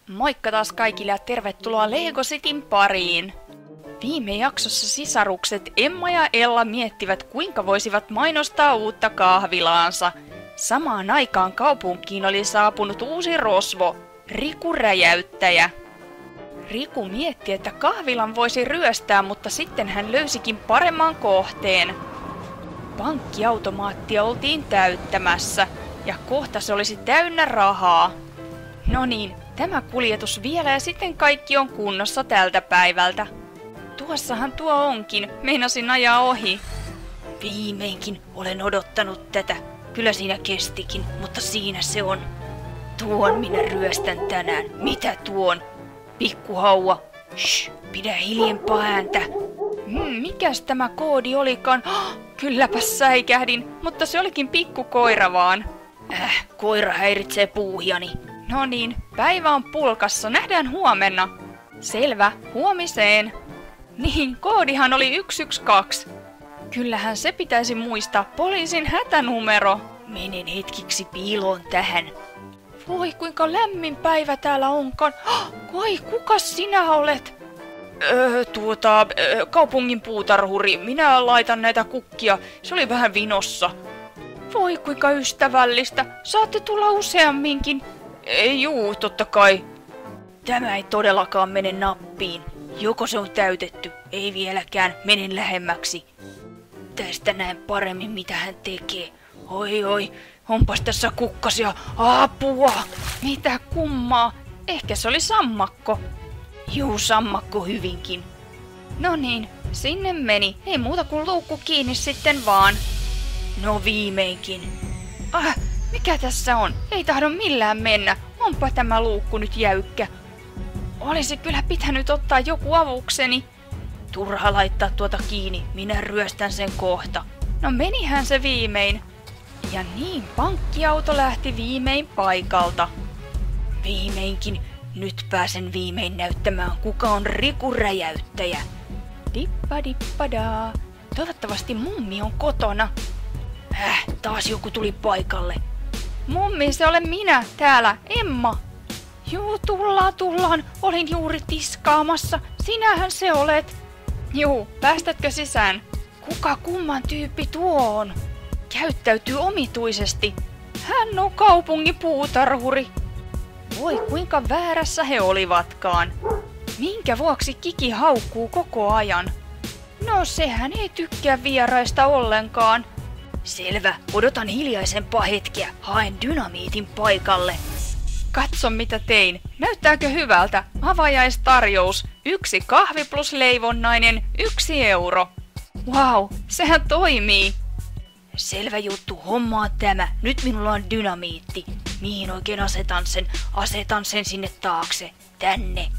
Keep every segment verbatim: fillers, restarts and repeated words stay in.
Moikka taas kaikille ja tervetuloa Lego Cityn pariin! Viime jaksossa sisarukset Emma ja Ella miettivät, kuinka voisivat mainostaa uutta kahvilaansa. Samaan aikaan kaupunkiin oli saapunut uusi rosvo, Riku Räjäyttäjä. Riku mietti, että kahvilan voisi ryöstää, mutta sitten hän löysikin paremman kohteen. Pankkiautomaattia oltiin täyttämässä, ja kohta se olisi täynnä rahaa. No niin, tämä kuljetus vielä ja sitten kaikki on kunnossa tältä päivältä. Tuossahan tuo onkin, meinasin ajaa ohi. Viimeinkin olen odottanut tätä. Kyllä siinä kestikin, mutta siinä se on. Tuon minä ryöstän tänään. Mitä tuon? Pikkuhauva. Shh, pidä hiljempaa ääntä. Hmm, mikäs tämä koodi olikaan? Oh, kylläpä säikähdin, mutta se olikin pikkukoira vaan. Äh, koira häiritsee puuhiani. No niin, päivä on pulkassa, nähdään huomenna. Selvä, huomiseen. Niin, koodihan oli yksi yksi kaksi. Kyllähän se pitäisi muistaa, poliisin hätänumero. Menen hetkiksi piiloon tähän. Voi kuinka lämmin päivä täällä onkaan. Oh, voi, kuka sinä olet? Öö, tuota, öö, kaupungin puutarhuri. Minä laitan näitä kukkia. Se oli vähän vinossa. Voi kuinka ystävällistä. Saatte tulla useamminkin. Ei juu, totta kai. Tämä ei todellakaan mene nappiin. Joko se on täytetty, ei vieläkään, menen lähemmäksi. Tästä näen paremmin mitä hän tekee. Oi oi, onpas tässä kukkasia, apua! Mitä kummaa? Ehkä se oli sammakko. Juu, sammakko hyvinkin. No niin, sinne meni. Ei muuta kuin luukku kiinni sitten vaan. No viimeinkin. Ah, mikä tässä on? Ei tahdo millään mennä. Onpa tämä luukku nyt jäykkä. Olisi kyllä pitänyt ottaa joku avukseni. Turha laittaa tuota kiinni, minä ryöstän sen kohta. No menihän se viimein. Ja niin, pankkiauto lähti viimein paikalta. Viimeinkin, nyt pääsen viimein näyttämään kuka on Riku Räjäyttäjä. Dippa dippa daa. Toivottavasti mummi on kotona. Häh, taas joku tuli paikalle. Mummi, se olen minä täällä, Emma. Juu, tullaan, tullaan. Olin juuri tiskaamassa. Sinähän se olet. Juu, päästätkö sisään? Kuka kumman tyyppi tuo on? Käyttäytyy omituisesti. Hän on kaupungin puutarhuri. Voi kuinka väärässä he olivatkaan. Minkä vuoksi Kiki haukkuu koko ajan? No sehän ei tykkää vieraista ollenkaan. Selvä, odotan hiljaisempaa hetkeä. Haen dynamiitin paikalle. Katso mitä tein. Näyttääkö hyvältä? Avajaistarjous. Yksi kahvi plus leivonnainen, yksi euro. Wow, sehän toimii. Selvä juttu, homma on tämä. Nyt minulla on dynamiitti. Mihin oikein asetan sen? Asetan sen sinne taakse. Tänne.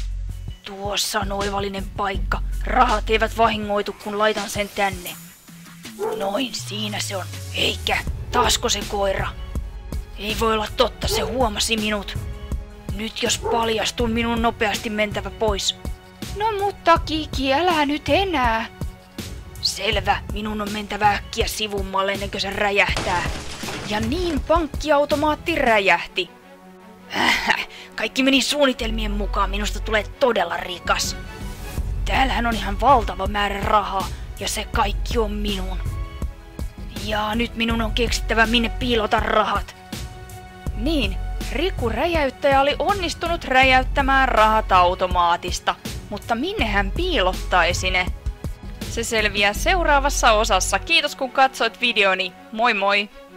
Tuossa on oivallinen paikka. Rahat eivät vahingoitu, kun laitan sen tänne. Noin, siinä se on. Eikä, taasko se koira? Ei voi olla totta, se huomasi minut. Nyt jos paljastun, minun nopeasti mentävä pois. No mutta Kiki, älä nyt enää. Selvä, minun on mentävä äkkiä sivummalle ennen kuin se räjähtää. Ja niin pankkiautomaatti räjähti. Äh, kaikki meni suunnitelmien mukaan, minusta tulee todella rikas. Täällähän on ihan valtava määrä rahaa ja se kaikki on minun. Ja nyt minun on keksittävä minne piilota rahat. Niin, Riku Räjäyttäjä oli onnistunut räjäyttämään rahat automaatista, mutta minne hän piilottaisi ne? Se selviää seuraavassa osassa. Kiitos kun katsoit videoni. Moi moi!